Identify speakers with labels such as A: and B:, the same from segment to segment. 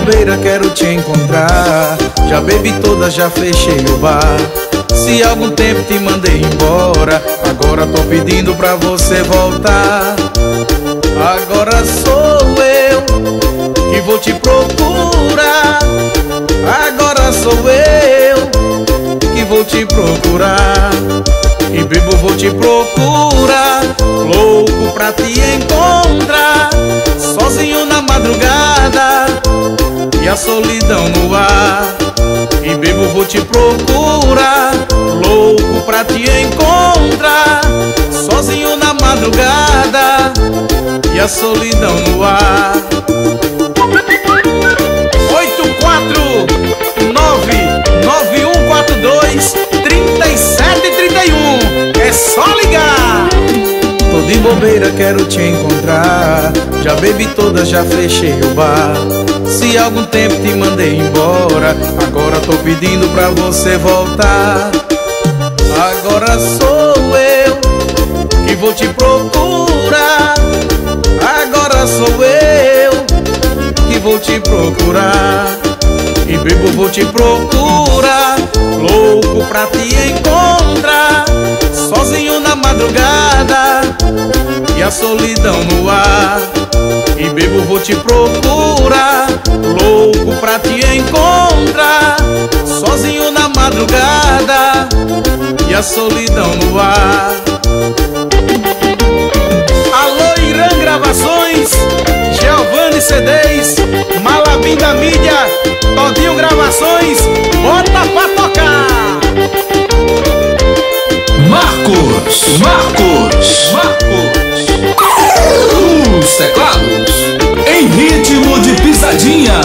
A: bobeira, quero te encontrar. Já bebi todas, já fechei o bar. Se há algum tempo te mandei embora, agora tô pedindo pra você voltar. Agora sou eu que vou te procurar. Agora sou eu que vou te procurar. E bebo, vou te procurar, louco pra te encontrar. Sozinho na madrugada e a solidão no ar. E bebo, vou te procurar, louco pra te encontrar. Sozinho na madrugada e a solidão no ar. 849-9142-3731. É só ligar. Tô de bobeira, quero te encontrar. Já bebi todas, já fechei o bar. Se há algum tempo te mandei embora, agora tô pedindo pra você voltar. Agora sou eu que vou te procurar. Agora sou eu que vou te procurar. E bebo, vou te procurar, louco pra te encontrar. Sozinho na madrugada e a solidão no ar. E bebo, vou te procurar, louco pra te encontrar. Sozinho na madrugada e a solidão no ar. Alô, Irã Gravações, Giovanni CDs, Malabim da Mídia, Todinho Gravações, bota pra tocar!
B: Marcos, os teclados em ritmo de pisadinha.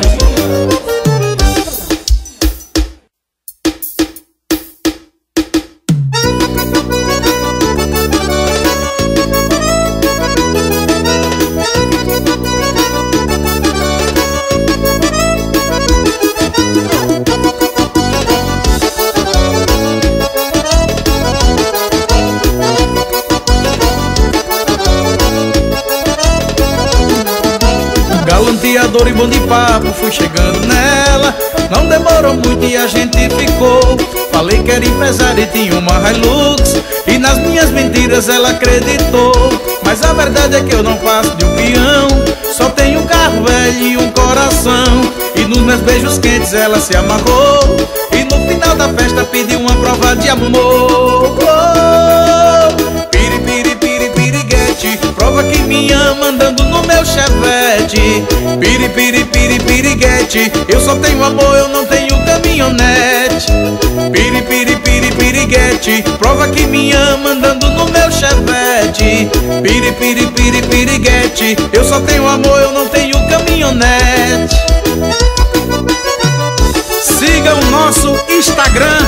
A: Galanteador e bom de papo, fui chegando nela. Não demorou muito e a gente ficou. Falei que era empresária e tinha uma Hilux, e nas minhas mentiras ela acreditou. Mas a verdade é que eu não passo de um peão. Só tenho um carro velho e um coração. E nos meus beijos quentes ela se amarrou. E no final da festa pediu uma prova de amor. Piri, piri, piri, piriguete, prova que me ama andando no meu chevette. Piri, piri, piri, piriguete, eu só tenho amor, eu não tenho caminhonete. Piri, piri, piri, piriguete, prova que me ama andando no meu chevette. Piri, piri, piri, piriguete, eu só tenho amor, eu não tenho caminhonete. Siga o nosso Instagram,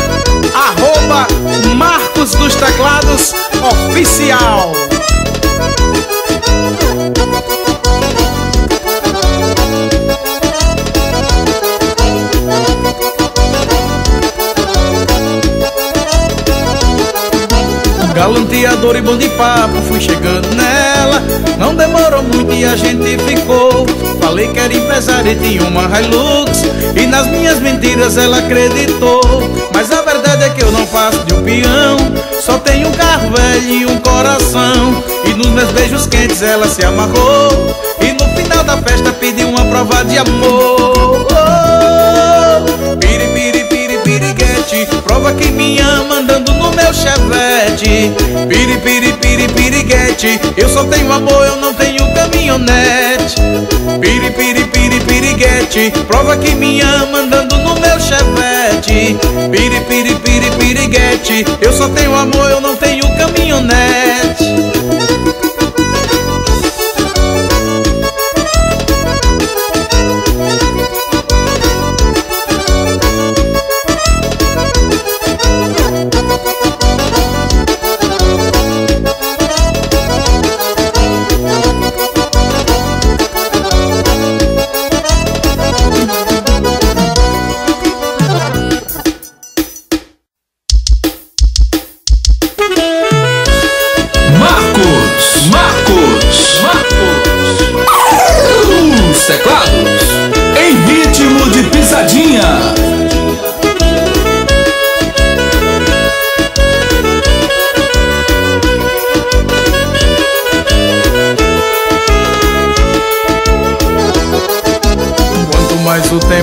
A: @Marcos dos Teclados Oficial. Galanteador e bom de papo, fui chegando nela. Não demorou muito e a gente ficou. Falei que era empresária e tinha uma Hilux, e nas minhas mentiras ela acreditou. Mas a verdade é que eu não faço de um peão. Só tenho um carro velho e um coração. E nos meus beijos quentes ela se amarrou. E no final da festa pediu uma prova de amor. Piri, piri, piri, piriguete, prova que me ama andando no meu chevette. Piri, piri, piri, piriguete, eu só tenho amor, eu não tenho caminhonete. Piri, piri, piri, piriguete, prova que me ama andando no meu chevette. Piri, piri, piri, piriguete, eu só tenho amor, eu não tenho caminhonete.
B: Marcos, os teclados em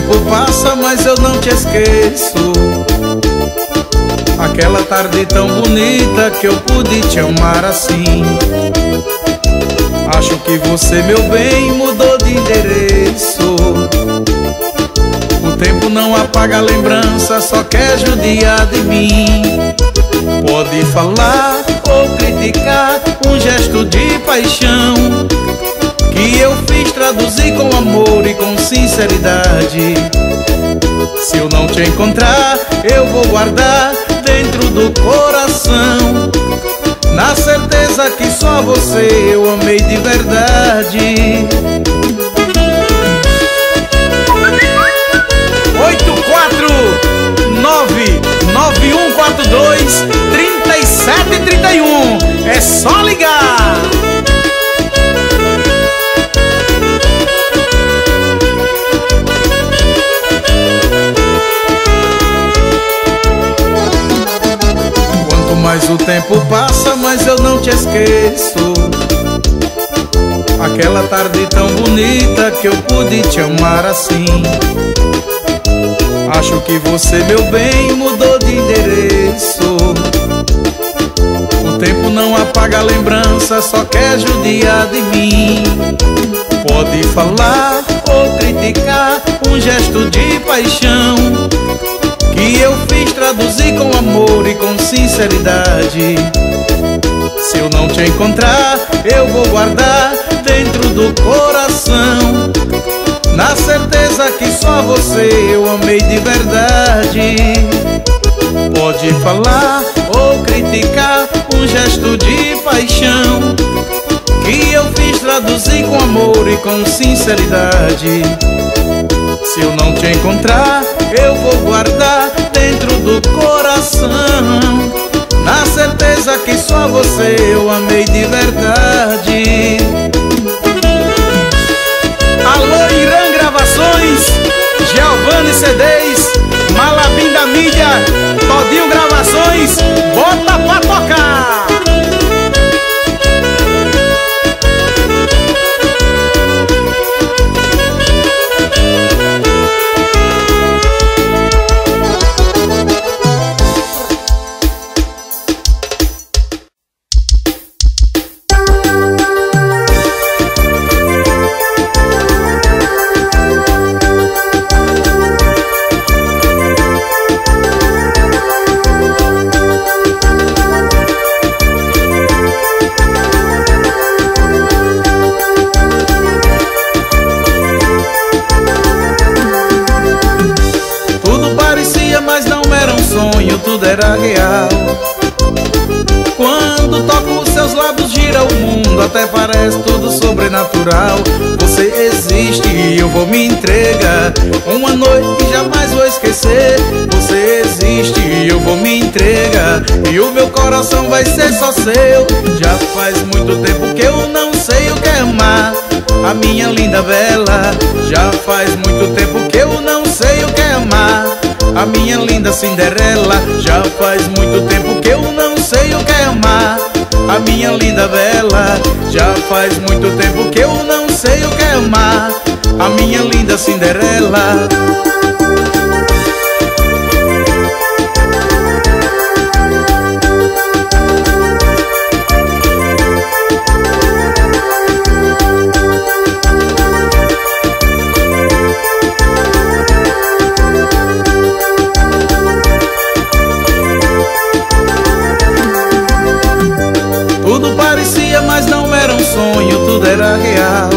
A: tempo passa, mas eu não te esqueço. Aquela tarde tão bonita que eu pude te amar assim. Acho que você, meu bem, mudou de endereço. O tempo não apaga a lembrança, só quer judiar de mim. Pode falar ou criticar um gesto de paixão que eu fiz, traduzir com amor e com sinceridade. Se eu não te encontrar, eu vou guardar dentro do coração, na certeza que só você eu amei de verdade. 849-9142-3731. É só ligar. Quanto mais o tempo passa, mais eu não te esqueço. Aquela tarde tão bonita que eu pude te amar assim. Acho que você, meu bem, mudou de endereço. O tempo não apaga a lembrança, só quer judiar de mim. Pode falar ou criticar um gesto de paixão que eu fiz, traduzir com amor e com sinceridade. Se eu não te encontrar, eu vou guardar dentro do coração, na certeza que só você eu amei de verdade. Pode falar ou criticar um gesto de paixão que eu fiz, traduzir com amor e com sinceridade. Se eu não te encontrar, eu vou guardar dentro do coração, na certeza que só você eu amei de verdade. Alô, Irã Gravações, Giovanni CDs, Malabim da Mídia, Todinho Gravações, bota pra tocar! Tudo era real. Quando toco os seus lábios, gira o mundo, até parece tudo sobrenatural. Você existe e eu vou me entregar, uma noite que jamais vou esquecer. Você existe e eu vou me entregar, e o meu coração vai ser só seu. Já faz muito tempo que eu não sei o que é amar, a minha linda bela. Já faz muito tempo que eu não sei o que é amar, a minha linda Cinderela. Já faz muito tempo que eu não sei o que é amar, a minha linda bela. Já faz muito tempo que eu não sei o que é amar, a minha linda Cinderela. Mas não era um sonho, tudo era real.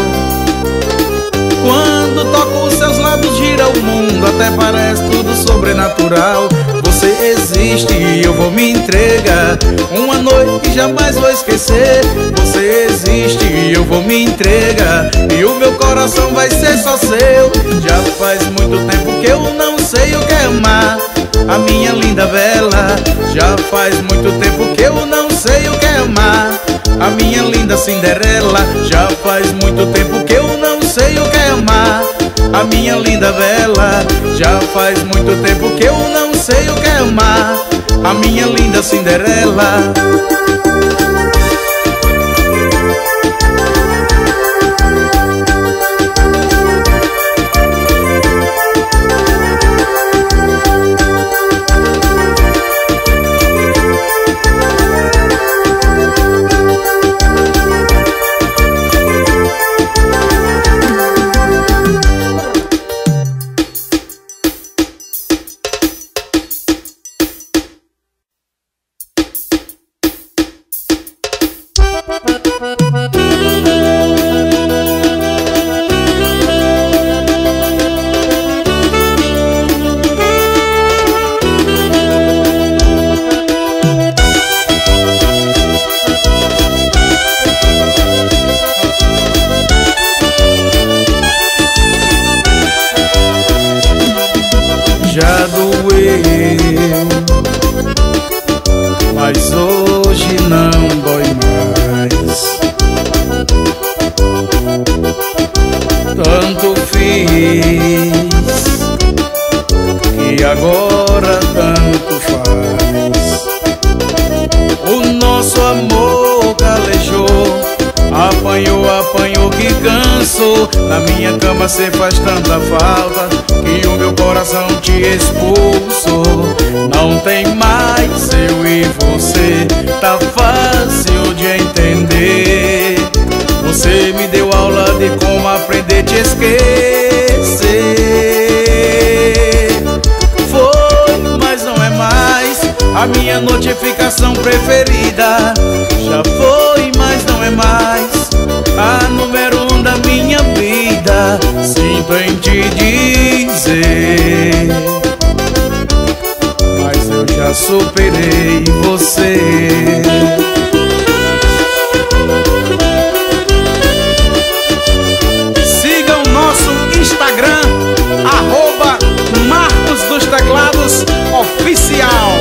A: Quando toco os seus lábios, gira o mundo, até parece tudo sobrenatural. Você existe e eu vou me entregar, uma noite que jamais vou esquecer. Você existe e eu vou me entregar, e o meu coração vai ser só seu. Já faz muito tempo que eu não sei o que é amar, a minha linda bela. Já faz muito tempo que eu não sei o que é amar, a minha linda Cinderela. Já faz muito tempo que eu não sei o que é amar, a minha linda bela. Já faz muito tempo que eu não sei o que é amar, a minha linda Cinderela. cansou. Na minha cama cê faz tanta falta que o meu coração te expulsou. Não tem mais eu e você, tá fácil de entender. Você me deu aula de como aprender a te esquecer. Foi, mas não é mais a minha notificação preferida. Já foi, mas não é mais a número 1 da minha vida. Sinto em te dizer, mas eu já superei você. Siga o nosso Instagram, @MarcosDosTeclados Oficial.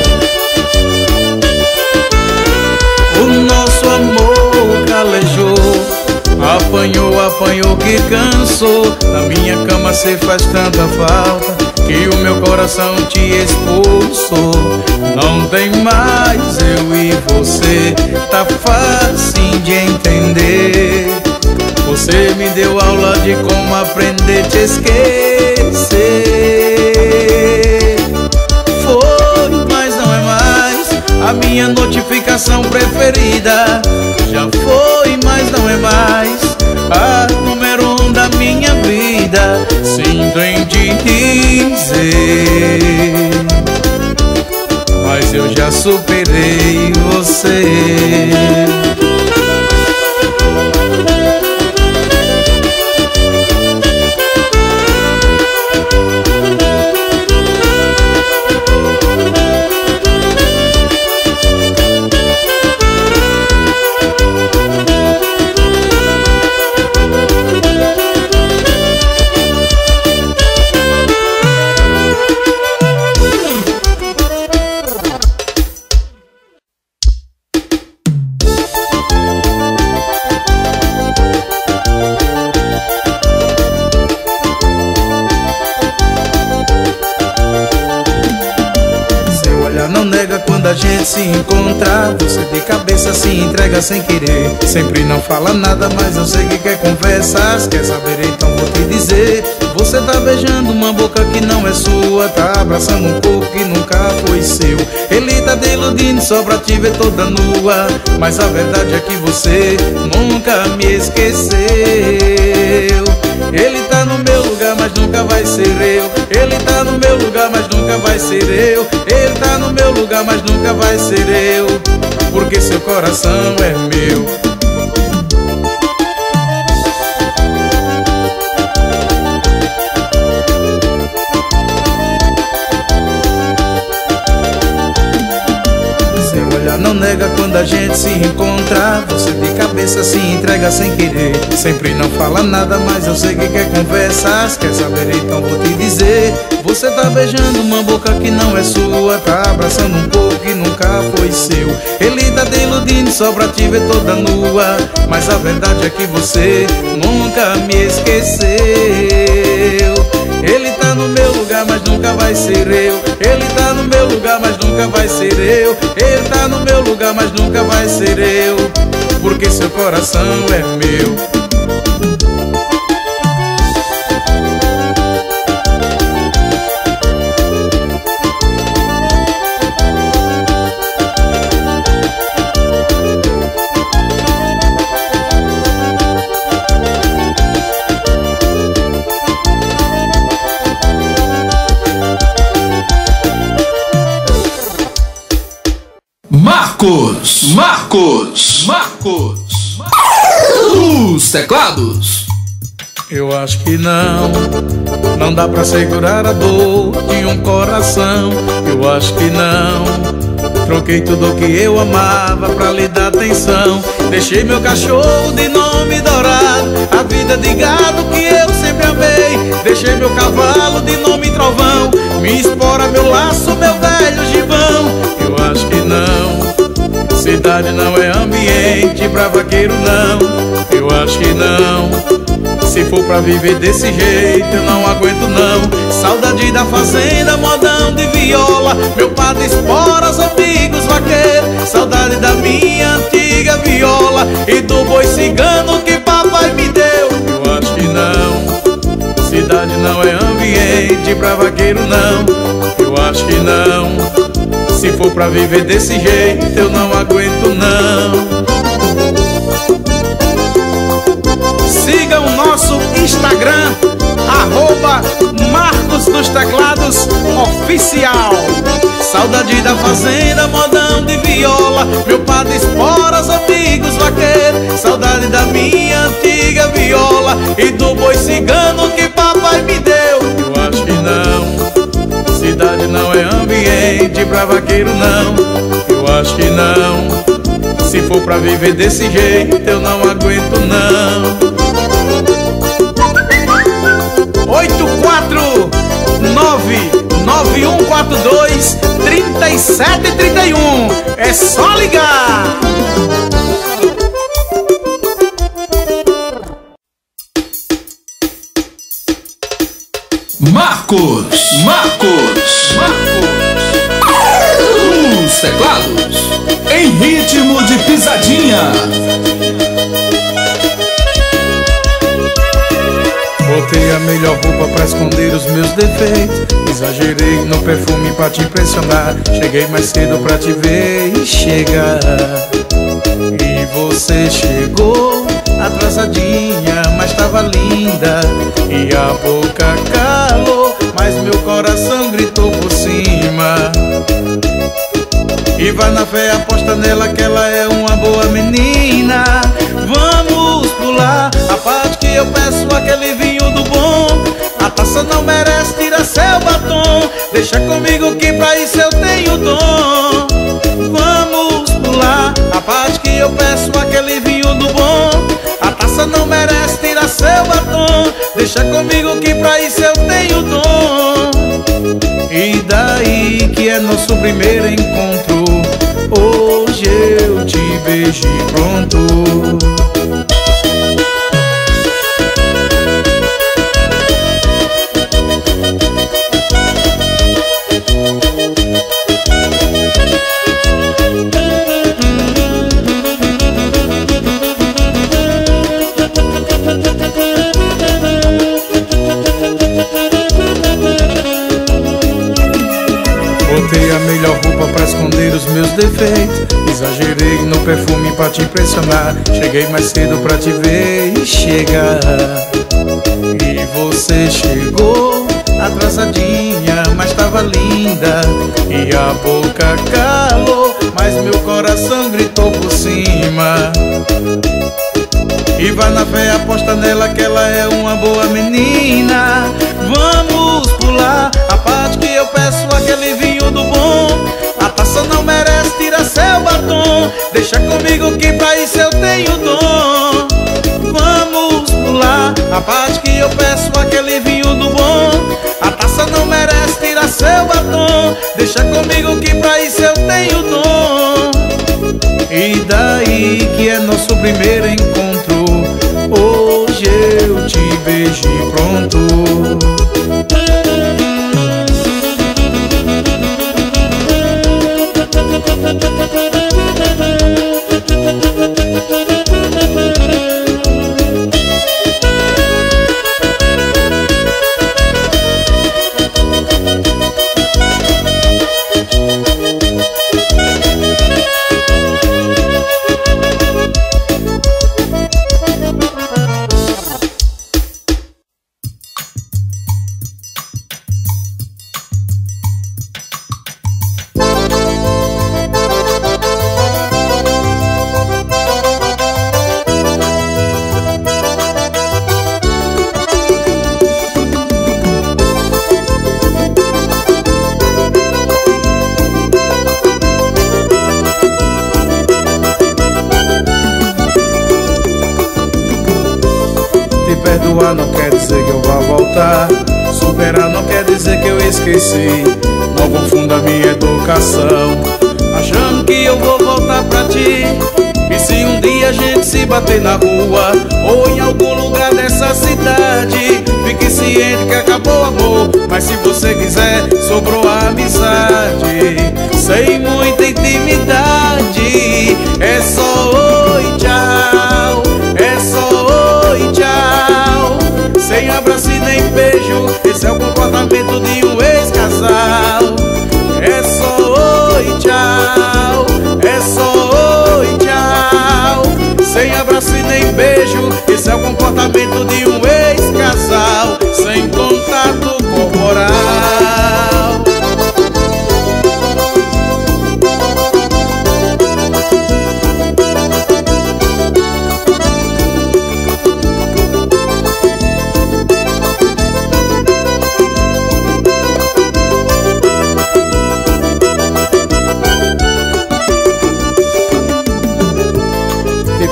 A: O nosso amor calejou, apanhou que cansou. Na minha cama cê faz tanta falta que o meu coração te expulsou. Não tem mais eu e você, tá fácil de entender. Você me deu aula de como aprender a te esquecer. Foi, mas não é mais a minha notificação preferida. Já foi, mas não é mais a número 1 da minha vida. Sinto em te dizer, mas eu já superei você. Não nega quando a gente se encontra. Você de cabeça se entrega sem querer. Sempre não fala nada, mas eu sei que quer conversas. Quer saber, então vou te dizer. Você tá beijando uma boca que não é sua, tá abraçando um corpo que nunca foi seu. Ele tá te iludindo só pra te ver toda nua, mas a verdade é que você nunca me esqueceu. Ele tá no meu lugar, mas nunca vai ser eu. Ele tá no meu lugar, mas nunca vai ser eu. Ele tá no meu lugar, mas nunca vai ser eu, porque seu coração é meu. Não nega quando a gente se encontra. Você de cabeça se entrega sem querer. Sempre não fala nada, mas eu sei que quer conversas. Quer saber, então vou te dizer. Você tá beijando uma boca que não é sua, tá abraçando um corpo que nunca foi seu. Ele tá te iludindo só pra te ver toda nua, mas a verdade é que você nunca me esqueceu. Ele tá no meu lugar, mas nunca vai ser eu. Ele tá no meu lugar, mas nunca vai ser eu. Ele tá no meu lugar, mas nunca vai ser eu, porque seu coração é meu.
B: Marcos, os teclados.
A: Eu acho que não dá pra segurar a dor de um coração. Eu acho que não. Troquei tudo que eu amava pra lhe dar atenção. Deixei meu cachorro de nome Dourado, a vida de gado que eu sempre amei. Deixei meu cavalo de nome Trovão, minha espora, meu laço, meu velho gibão. Eu acho que não. Cidade não é ambiente pra vaqueiro, não. Eu acho que não. Se for pra viver desse jeito, eu não aguento, não. Saudade da fazenda, modão de viola, meu padre espora, os amigos vaqueiros. Saudade da minha antiga viola e do boi cigano que papai me deu. Eu acho que vaqueiro não, eu acho que não. Se for pra viver desse jeito, eu não aguento não. Siga o nosso Instagram, @MarcosDosTeclados Oficial. Saudade da fazenda, modão de viola, meu padre esporas, amigos vaqueiros. Saudade da minha antiga viola e do boi cigano que papai me deu. Eu acho que não, cidade não é ambiente pra vaqueiro não, eu acho que não. Se for pra viver desse jeito, eu não aguento não. 849-9142-3731. É só ligar.
B: Marcos. Os teclados em ritmo de pisadinha.
A: Botei a melhor roupa pra esconder os meus defeitos. Exagerei no perfume pra te impressionar. Cheguei mais cedo pra te ver e chegar. E você chegou atrasadinha, mas tava linda. E a boca calou, mas meu coração gritou por cima. E vai na fé, aposta nela que ela é uma boa menina. Vamos pular a parte que eu peço, aquele vinho do bom. A taça não merece, tira seu batom. Deixa comigo que pra isso eu tenho dom. Vamos pular a parte que eu peço, aquele vinho do bom. A taça não merece, tira seu batom. Deixa comigo que pra isso eu tenho dom. E daí que é nosso primeiro encontro, hoje eu te beijo e pronto. Botei a melhor roupa pra esconder os meus defeitos. Exagerei no perfume pra te impressionar. Cheguei mais cedo pra te ver e chegar. E você chegou atrasadinha, mas tava linda. E a boca calou, mas meu coração gritou por cima. E vai na fé, aposta nela que ela é uma boa menina. Vamos pular a parte que eu peço, aquele vinho do bom. A taça não merece, tira seu batom. Deixa comigo que pra isso eu tenho dom. Vamos pular a parte que eu peço, aquele vinho do bom. A taça não merece, tira seu batom. Deixa comigo que pra isso eu tenho dom. E daí que é nosso primeiro encontro, hoje eu te beijo e pronto. Perdoar não quer dizer que eu vá voltar. Superar não quer dizer que eu esqueci. Não confunda minha educação achando que eu vou voltar pra ti. E se um dia a gente se bater na rua ou em algum lugar dessa cidade, fique ciente que acabou o amor, mas se você quiser, sobrou a amizade. Sem muita intimidade, é só oi, tchau. É só oi, tchau. Sem abraço e nem beijo, esse é o comportamento de um ex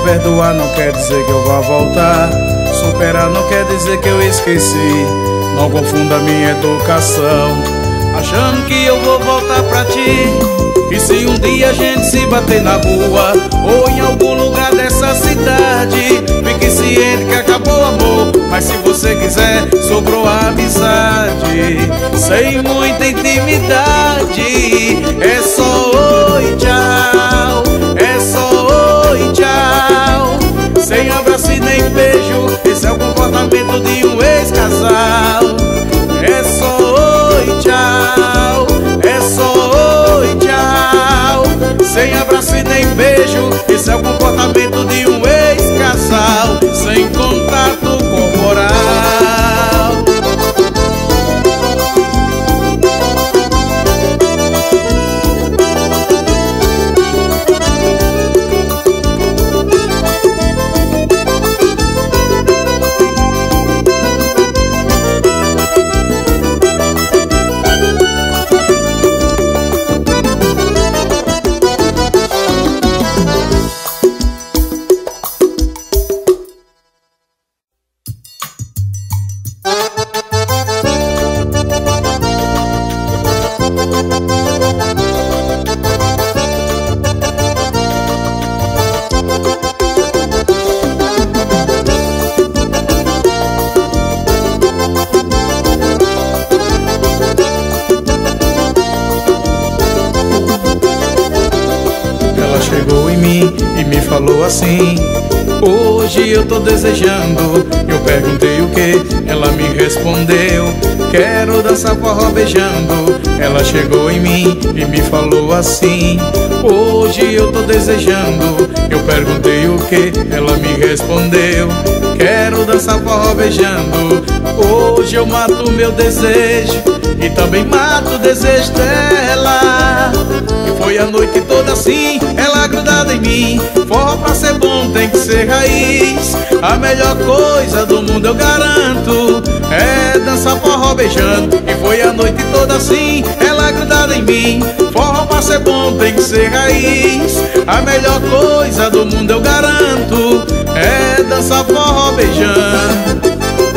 A: perdoar não quer dizer que eu vá voltar. Superar não quer dizer que eu esqueci. Não confunda minha educação achando que eu vou voltar pra ti. E se um dia a gente se bater na rua ou em algum lugar dessa cidade, fique ciente que acabou o amor, mas se você quiser, sobrou a amizade. Sem muita intimidade, é só oi, tchau. É só oi, tchau. Sem abraço e nem beijo, esse é o comportamento de um ex-casal. É só oi, tchau. É só oi, tchau. Sem abraço e nem beijo, esse é o comportamento de um ex-casal. Sem contato corporal. Chegou em mim e me falou assim: hoje eu tô desejando. Eu perguntei o que, ela me respondeu: quero dançar forró beijando. Ela chegou em mim e me falou assim: hoje eu tô desejando. Eu perguntei o que, ela me respondeu: quero dançar forró beijando. Hoje eu mato meu desejo e também mato o desejo dela. E foi a noite toda assim, ela grudada em mim. Forró pra ser bom tem que ser raiz. A melhor coisa do mundo eu garanto é dançar forró beijando. E foi a noite toda assim, ela grudada em mim. Forró pra ser bom tem que ser raiz. A melhor coisa do mundo eu garanto é dançar forró beijando.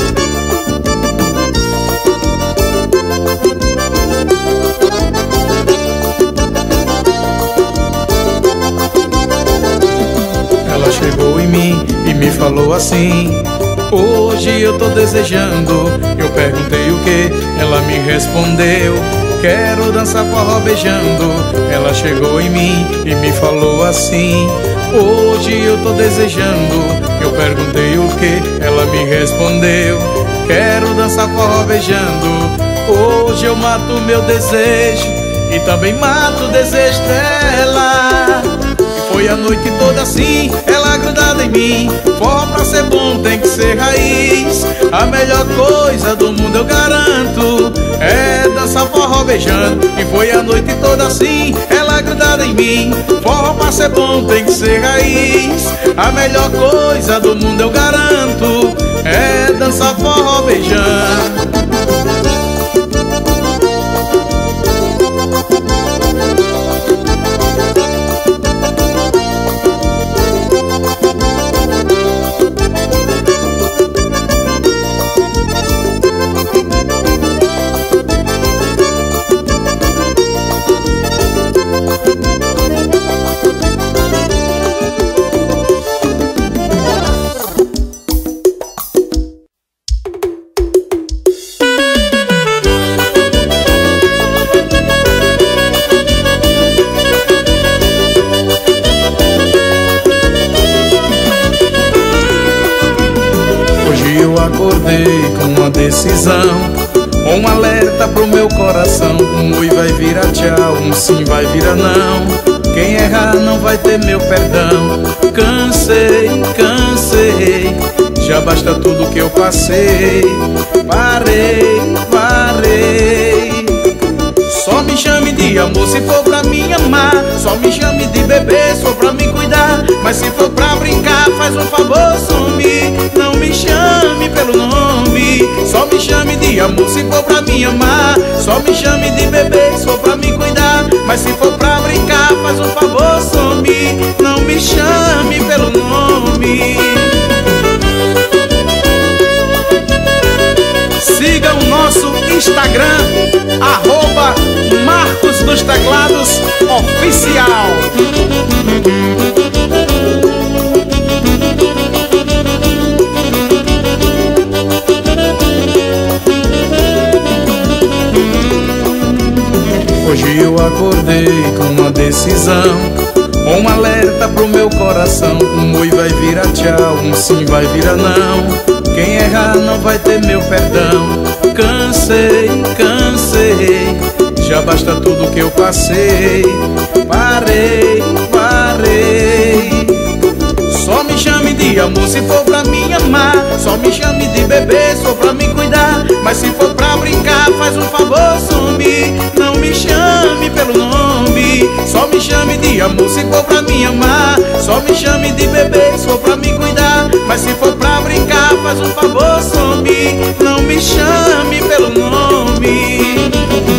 A: Ela chegou em mim e me falou assim: hoje eu tô desejando. Eu perguntei o que, ela me respondeu: quero dançar forró beijando. Ela chegou em mim e me falou assim: hoje eu tô desejando. Eu perguntei o que, ela me respondeu: quero dançar forró beijando. Hoje eu mato meu desejo e também mato o desejo dela. Foi a noite toda assim, ela grudada em mim. Forró pra ser bom tem que ser raiz. A melhor coisa do mundo eu garanto é dançar forró beijando. E foi a noite toda assim, ela grudada em mim. Forró pra ser bom tem que ser raiz. A melhor coisa do mundo eu garanto é dançar forró beijando. Acordei com uma decisão, um alerta pro meu coração. Um oi vai virar tchau, um sim vai virar não. Quem errar não vai ter meu perdão. Cansei, cansei, já basta tudo que eu passei. Parei, parei. Só me chame de amor se for pra me amar. Só me chame de bebê se for pra me cuidar. Mas se for pra brincar, faz um favor, some. Não me chame pelo nome. Só me chame de amor se for pra me amar. Só me chame de bebê se for pra me cuidar. Mas se for pra brincar, faz um favor, some. Não me chame pelo nome. Instagram, @Marcos dos Teclados Oficial. Hoje eu acordei com uma decisão, um alerta pro meu coração. Um oi vai virar tchau, um sim vai virar não. Quem errar não vai ter meu perdão. Cansei, cansei, já basta tudo que eu passei. Parei, parei. Só me chame de amor se for pra me amar. Só me chame de bebê se for pra me cuidar. Mas se for pra brincar, faz um favor, some. Não me chame pelo nome. Só me chame de amor se for pra me amar. Só me chame de bebê se for pra me cuidar. Mas se for pra brincar, faz um favor, some. Não me chame pelo nome.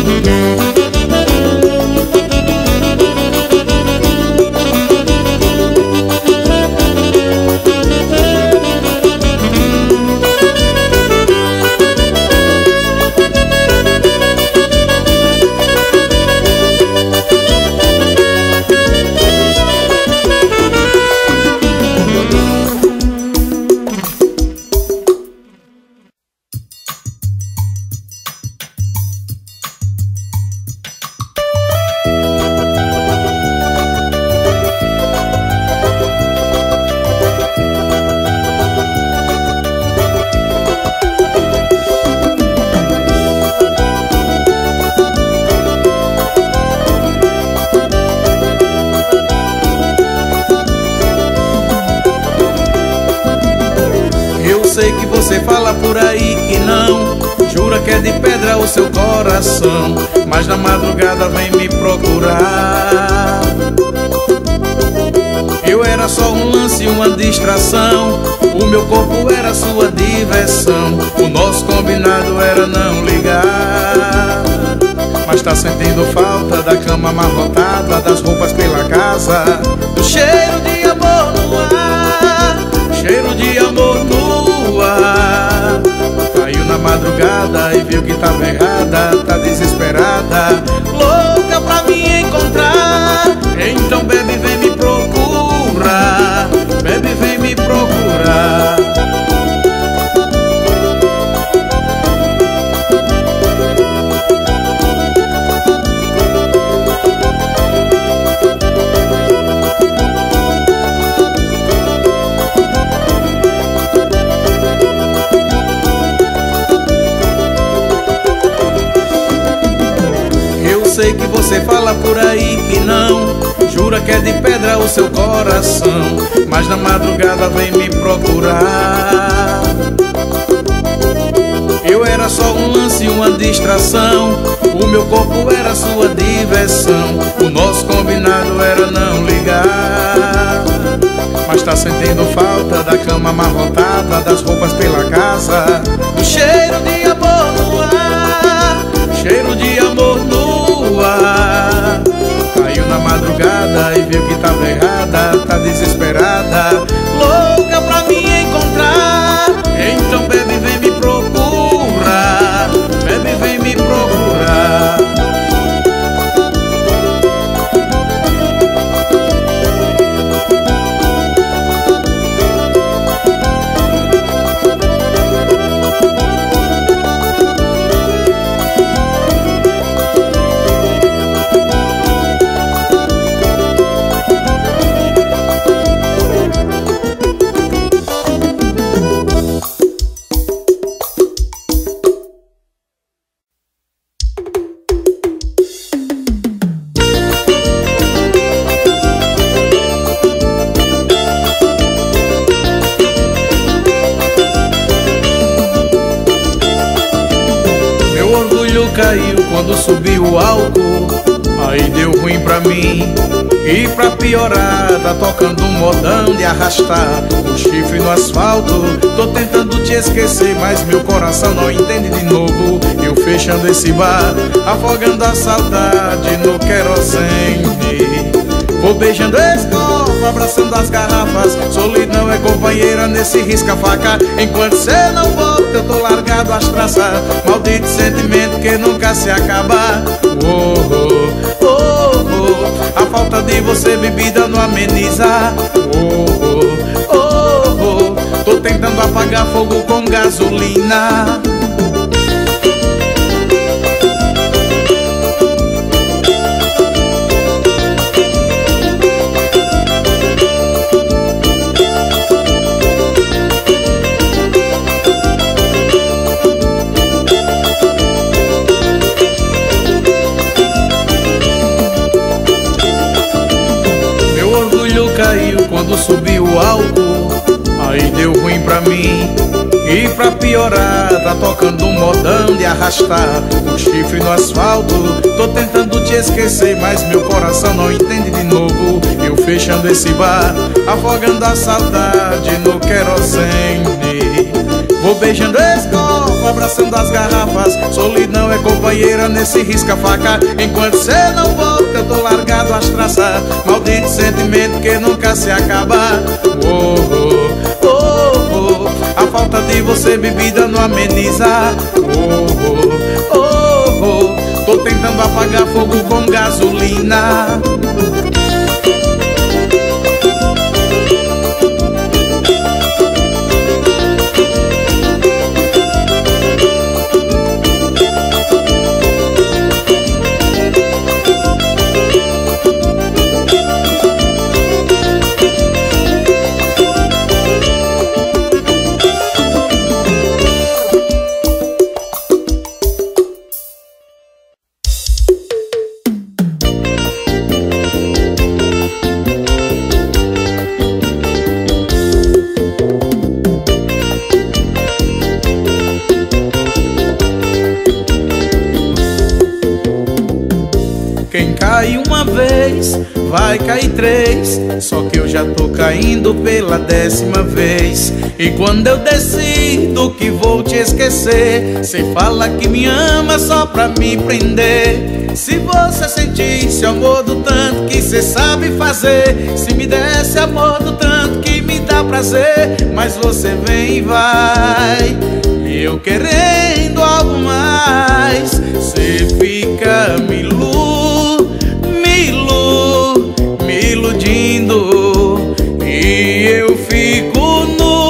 A: Sei que você fala por aí que não, jura que é de pedra o seu coração, mas na madrugada vem me procurar. Eu era só um lance, uma distração, o meu corpo era sua diversão. O nosso combinado era não ligar, mas tá sentindo falta da cama amarrotada, das roupas pela casa, do cheiro de amor no ar, cheiro de amor no ar. Caiu na madrugada e viu que tava errada, tá desesperada, louca pra me encontrar. Então bebe, vem me procurar, bebe, vem me procurar. Sei que você fala por aí que não, jura que é de pedra o seu coração, mas na madrugada vem me procurar. Eu era só um lance, uma distração, o meu corpo era sua diversão. O nosso combinado era não ligar, mas tá sentindo falta da cama amarrotada, das roupas pela casa, do cheiro de amor no ar, cheiro de amor no ar. Caiu na madrugada e viu que tava errada, tá desesperada, louca pra me encontrar. Então bebe, vem me procurar, bebe, vem me procurar. Caiu quando subiu o álcool, aí deu ruim pra mim. E pra piorar, tá tocando um modão de arrastar o chifre no asfalto. Tô tentando te esquecer, mas meu coração não entende de novo. Eu fechando esse bar, afogando a saudade no querosene. Vou beijando a escova, abraçando as garrafas. Solidão é companheira nesse risca-faca. Enquanto cê não volta, eu tô largado às traças. Maldito sentimento que nunca se acaba. Oh, oh, oh, oh. A falta de você bebida não ameniza. Oh, oh, oh, oh. Tô tentando apagar fogo com gasolina. Quando subiu o álcool, aí deu ruim pra mim. E pra piorar, tá tocando um modão de arrastar o chifre no asfalto. Tô tentando te esquecer, mas meu coração não entende de novo. Eu fechando esse bar, afogando a saudade no querosene. Vou beijando esse copo, abraçando as garrafas. Solidão é companheira nesse risca-faca. Enquanto cê não volta, eu tô largado às traças. Maldito sentimento que nunca se acaba. Oh, oh, oh, oh. A falta de você bebida não ameniza. Oh, oh, oh, oh. Tô tentando apagar fogo com gasolina. Quem cai uma vez, vai cair três. Só que eu já tô caindo pela 10ª vez. E quando eu decido que vou te esquecer, cê fala que me ama só pra me prender. Se você sentisse amor do tanto que cê sabe fazer, se me desse amor do tanto que me dá prazer. Mas você vem e vai, e eu querendo algo mais. Cê fica me iludindo, e eu fico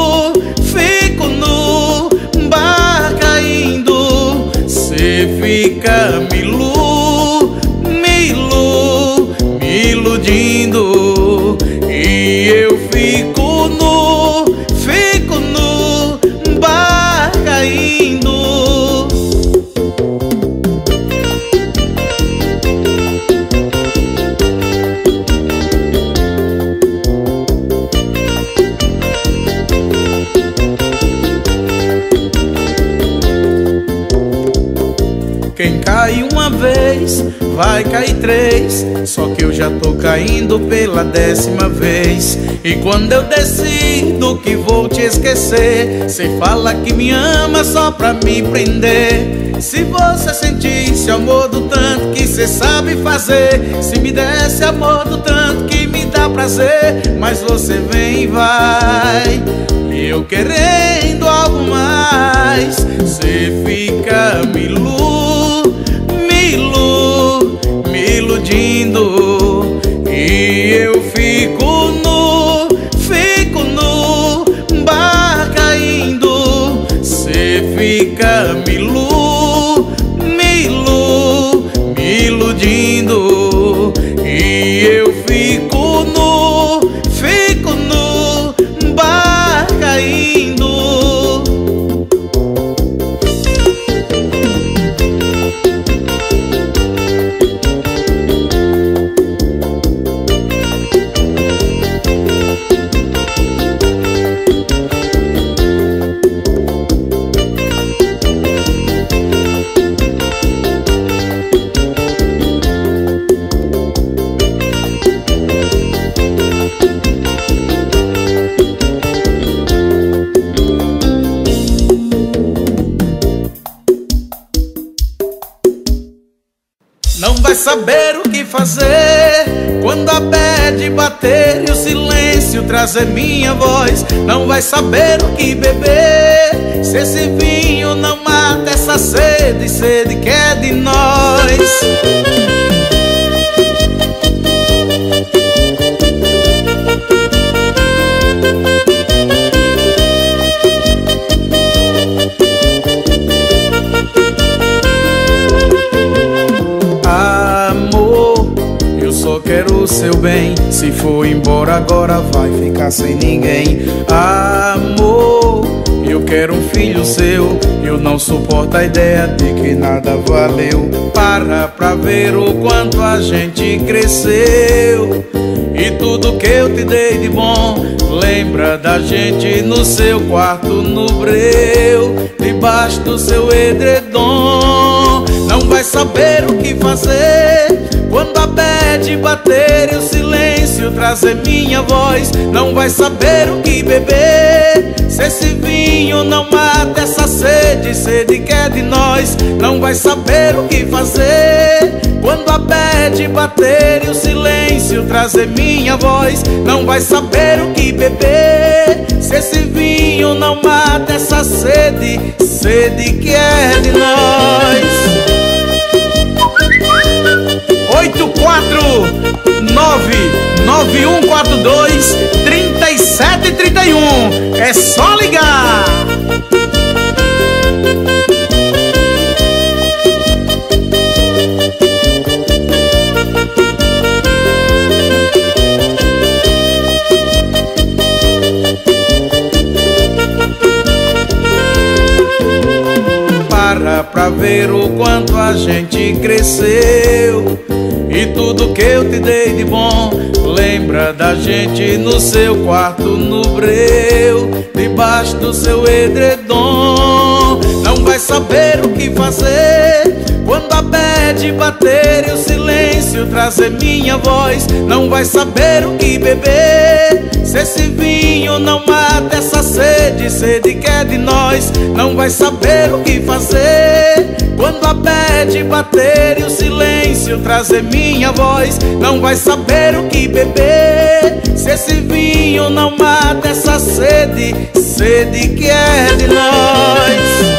A: no bar caindo. Cê fica me iludindo, e eu fico no bar caindo. Quem cai uma vez, vai cair três. Só que eu já tô caindo pela 10ª vez. E quando eu decido que vou te esquecer, cê fala que me ama só pra me prender. Se você sentisse amor do tanto que cê sabe fazer, se me desse amor do tanto que me dá prazer. Mas você vem e vai, e eu querendo algo mais. Cê fica me iludindo, e eu fico no bar caindo. Cê fica me iludindo, e eu fico no bar caindo. Não vai saber o que fazer quando a bad bater e o silêncio silêncio trazer minha voz, não vai saber o que beber. Se esse vinho não mata essa sede, sede que é de nós. Quero o seu bem, se for embora agora vai ficar sem ninguém. Amor, eu quero um filho seu, eu não suporto a ideia de que nada valeu. Para pra ver o quanto a gente cresceu, e tudo que eu te dei de bom, lembra da gente no seu quarto no breu, debaixo do seu edredom. Não vai saber o que fazer quando a bad bater e o silêncio trazer minha voz, não vai saber o que beber. Se esse vinho não mata essa sede, sede que é de nós, não vai saber o que fazer quando a bad bater e o silêncio trazer minha voz, não vai saber o que beber. Se esse vinho não mata essa sede, sede que é de nós. 849-9142-3731. É só ligar. Para pra ver o quanto a gente cresceu, e tudo que eu te dei de bom, lembra da gente no seu quarto no breu, debaixo do seu edredom. Não vai saber o que fazer quando a bad bater e o silêncio trazer minha voz, não vai saber o que beber. Se esse vinho não mata essa sede, sede que é de nós, não vai saber o que fazer quando a bad bater e o silêncio trazer minha voz, não vai saber o que beber. Se esse vinho não mata essa sede, sede que é de nós.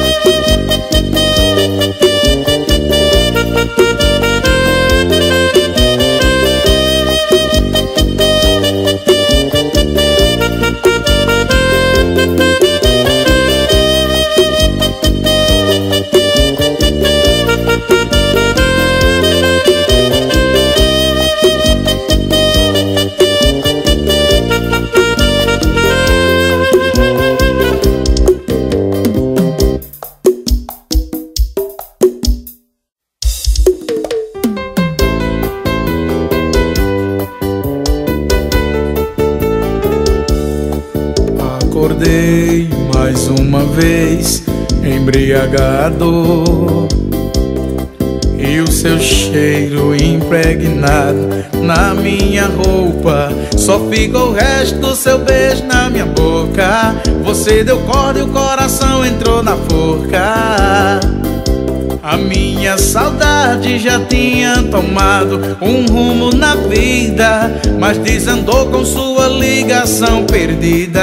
A: Acordei mais uma vez embriagado, e o seu cheiro impregnado na minha roupa, só ficou o resto do seu beijo na minha boca. Você deu corda e o coração entrou na forca. A minha saudade já tinha tomado um rumo na vida, mas desandou com sua ligação perdida.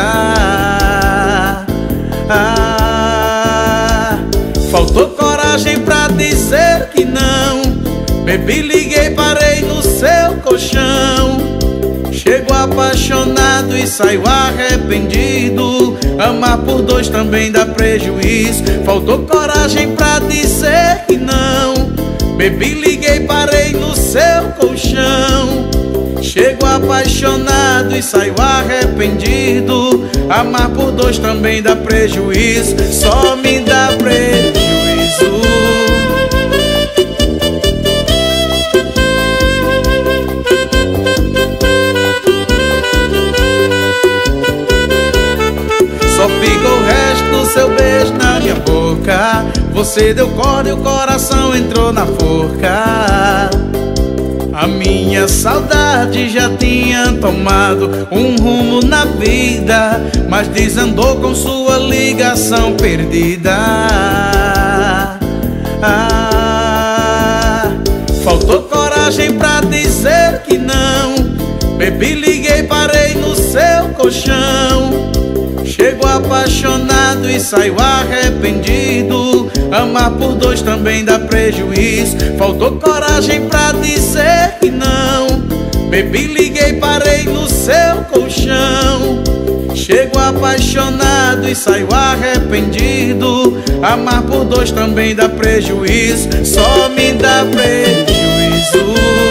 A: Faltou coragem pra dizer que não. Bebi, liguei, parei no seu colchão. Chego apaixonado e saio arrependido. Amar por dois também dá prejuízo. Faltou coragem pra dizer que não. Bebi, liguei, parei no seu colchão. Chego apaixonado e saio arrependido. Amar por dois também dá prejuízo. Só me dá prejuízo. Só fica o resto do seu beijo na minha boca. Você deu corda e o coração entrou na forca. A minha saudade já tinha tomado um rumo na vida, mas desandou com sua ligação perdida. Faltou coragem pra dizer que não. Bebi, liguei, parei no e saio arrependido. Amar por dois também dá prejuízo. Faltou coragem pra dizer que não. Bebi, liguei, parei no seu colchão. Chego apaixonado e saio arrependido. Amar por dois também dá prejuízo, só me dá prejuízo.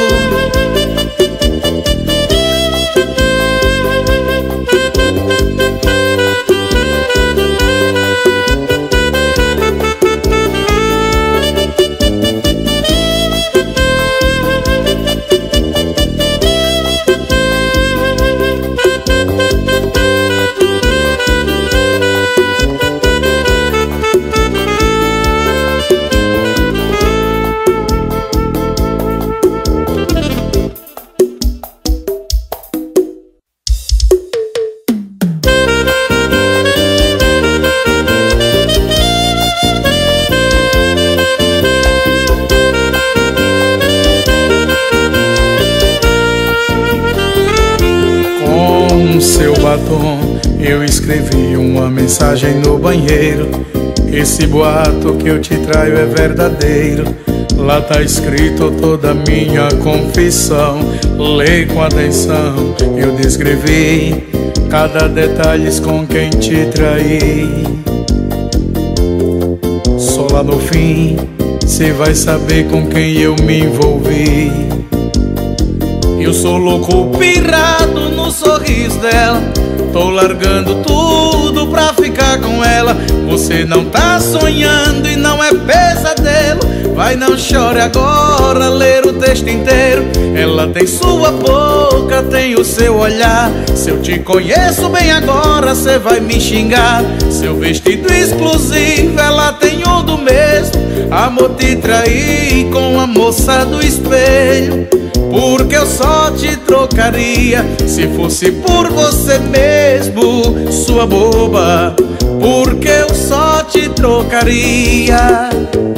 A: Seu batom, eu escrevi uma mensagem no banheiro. Esse boato que eu te traio é verdadeiro. Lá tá escrito toda a minha confissão. Lê com atenção, eu descrevi cada detalhe com quem te traí. Só lá no fim cê vai saber com quem eu me envolvi. Eu sou louco pirado no sorriso dela. Tô largando tudo pra ficar com ela. Você não tá sonhando e não é pesadelo. Vai, não chore agora, ler o texto inteiro. Ela tem sua boca, tem o seu olhar. Se eu te conheço bem agora, cê vai me xingar. Seu vestido exclusivo, ela tem um do mesmo. Amor, te traí com a moça do espelho. Porque eu só te trocaria se fosse por você mesmo, sua boba. Porque eu só te trocaria.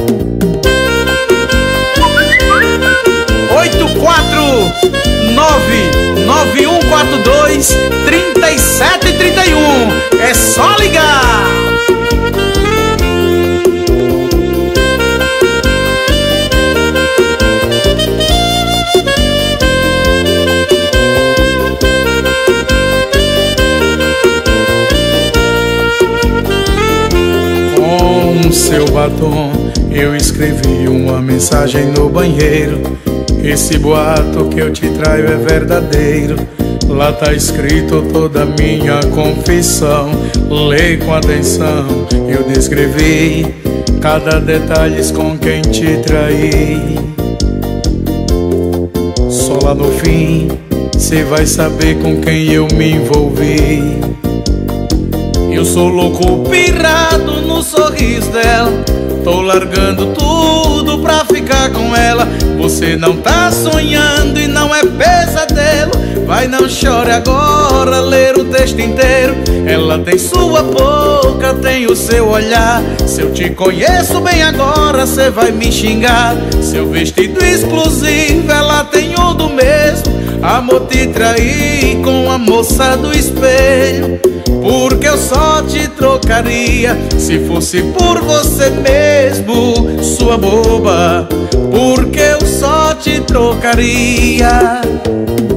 A: 849-9142-3731. É só ligar. Seu batom, eu escrevi uma mensagem no banheiro. Esse boato que eu te traio é verdadeiro. Lá tá escrito toda a minha confissão. Lê com atenção, eu descrevi cada detalhe com quem te traí. Só lá no fim cê vai saber com quem eu me envolvi. Eu sou louco pirado no sorriso dela. Tô largando tudo pra ficar com ela. Você não tá sonhando e não é pesadelo. Vai, não chore agora, ler o texto inteiro. Ela tem sua boca, tem o seu olhar. Se eu te conheço bem agora, cê vai me xingar. Seu vestido exclusivo, ela tem um do mesmo. Amor, te traí com a moça do espelho. Porque eu só te trocaria se fosse por você mesmo, sua boba. Porque eu só te trocaria.